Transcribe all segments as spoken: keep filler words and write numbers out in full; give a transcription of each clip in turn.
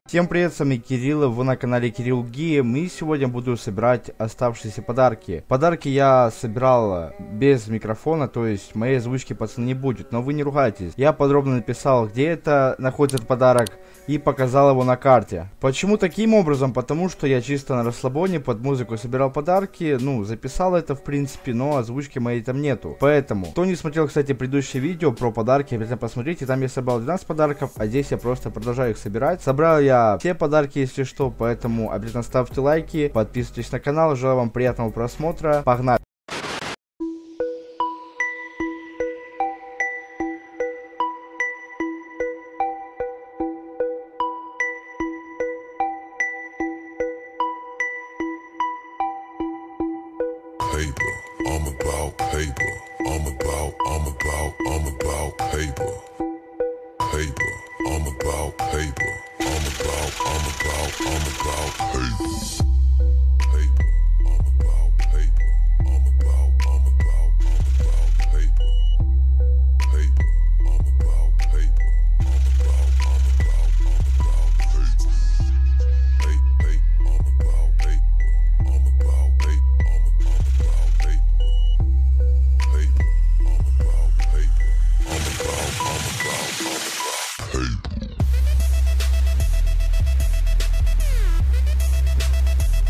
Всем привет, с вами Кирилл, вы на канале Кирилл Гейм, и сегодня буду собирать оставшиеся подарки. Подарки я собирал без микрофона, то есть моей озвучки, пацаны, не будет, но вы не ругайтесь. Я подробно написал, где это находится этот подарок, и показал его на карте. Почему таким образом? Потому что я чисто на расслабоне под музыку собирал подарки, ну, записал это в принципе, но озвучки моей там нету. Поэтому, кто не смотрел, кстати, предыдущее видео про подарки, обязательно посмотрите, там я собрал двенадцать подарков, а здесь я просто продолжаю их собирать. Собрал я все подарки, если что, поэтому обязательно ставьте лайки, подписывайтесь на канал, желаю вам приятного просмотра, погнали! Paper, I'm about paper, I'm about, I'm about, I'm about paper. Paper, I'm about paper, I'm about, I'm about, I'm about paper. Paper, I'm about paper, I'm about, I'm about, I'm about paper. Paper, I'm about paper, I'm about, I'm about, I'm about paper. Paper, I'm about paper, I'm about paper, I'm about paper. Paper, I'm about paper, I'm about, I'm about, I'm about paper.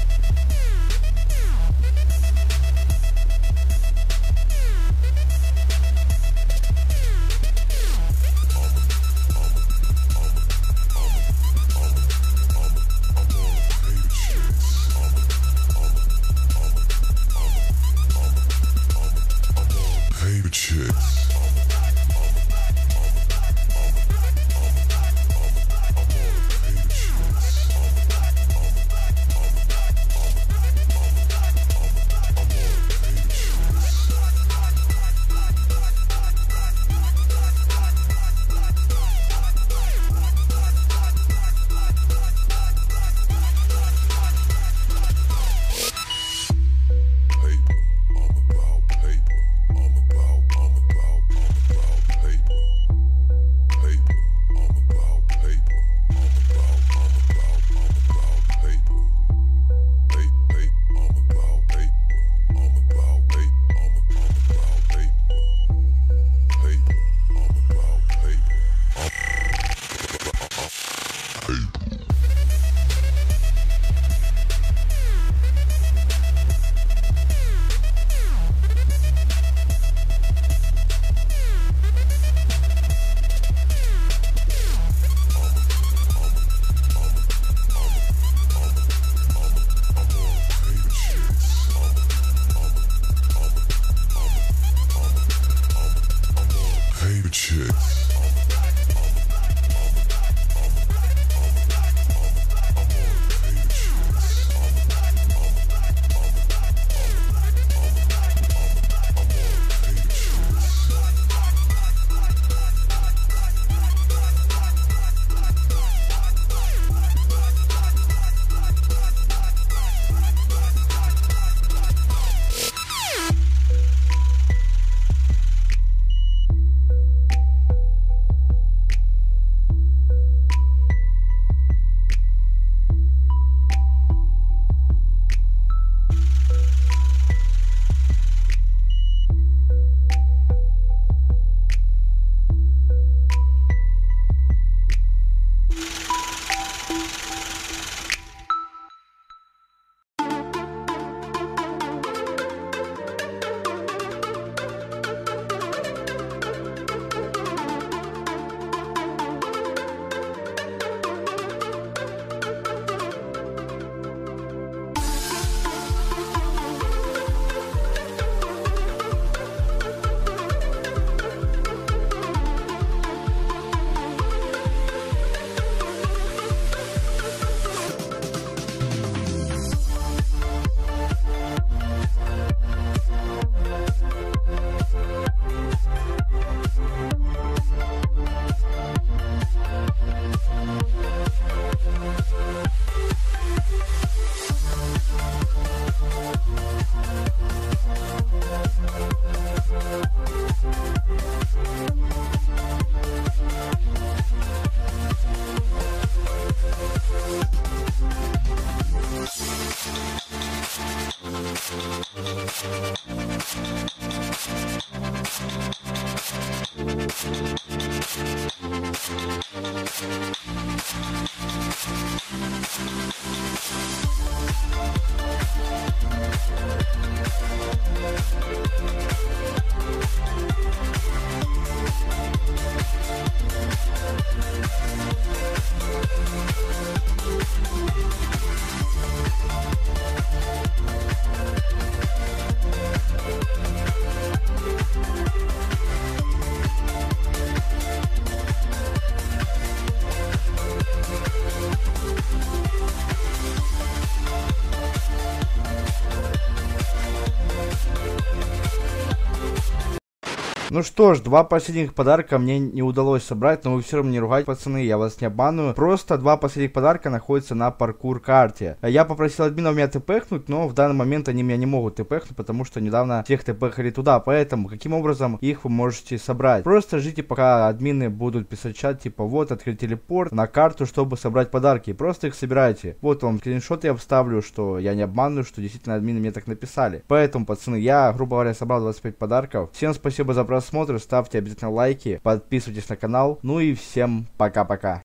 Ну что ж, два последних подарка мне не удалось собрать, но вы все равно не ругайте, пацаны, я вас не обманываю. Просто два последних подарка находятся на паркур карте. Я попросил админов меня тпхнуть, но в данный момент они меня не могут тпхнуть, потому что недавно всех тпхали туда. Поэтому каким образом их вы можете собрать? Просто ждите, пока админы будут писать чат, типа вот, открыть телепорт на карту, чтобы собрать подарки. Просто их собирайте. Вот вам скриншот я вставлю, что я не обманываю, что действительно админы мне так написали. Поэтому, пацаны, я, грубо говоря, собрал двадцать пять подарков. Всем спасибо за просмотр, ставьте обязательно лайки, подписывайтесь на канал. Ну и всем пока-пока.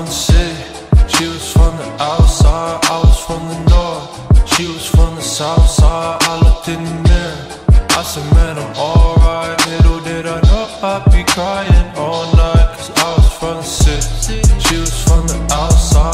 I said, man, I'm alright. Little did I know I'd be crying all night. Cause I was from the city, she was from the outside.